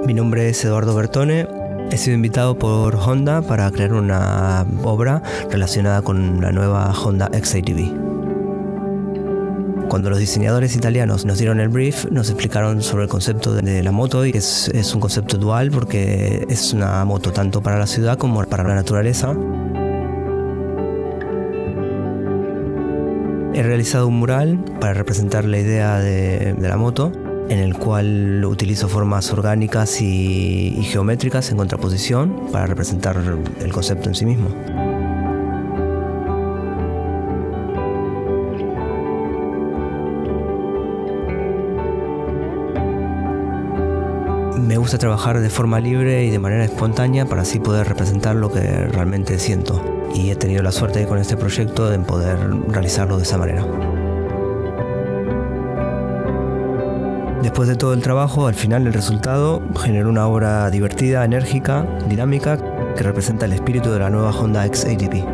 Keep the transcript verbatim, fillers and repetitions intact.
Mi nombre es Eduardo Bertone. He sido invitado por Honda para crear una obra relacionada con la nueva Honda X A T V. Cuando los diseñadores italianos nos dieron el brief, nos explicaron sobre el concepto de la moto, y es, es un concepto dual porque es una moto tanto para la ciudad como para la naturaleza. He realizado un mural para representar la idea de, de la moto, en el cual utilizo formas orgánicas y, y geométricas en contraposición para representar el concepto en sí mismo. Me gusta trabajar de forma libre y de manera espontánea para así poder representar lo que realmente siento. Y he tenido la suerte con este proyecto de poder realizarlo de esa manera. Después de todo el trabajo, al final el resultado generó una obra divertida, enérgica, dinámica, que representa el espíritu de la nueva Honda X A T V.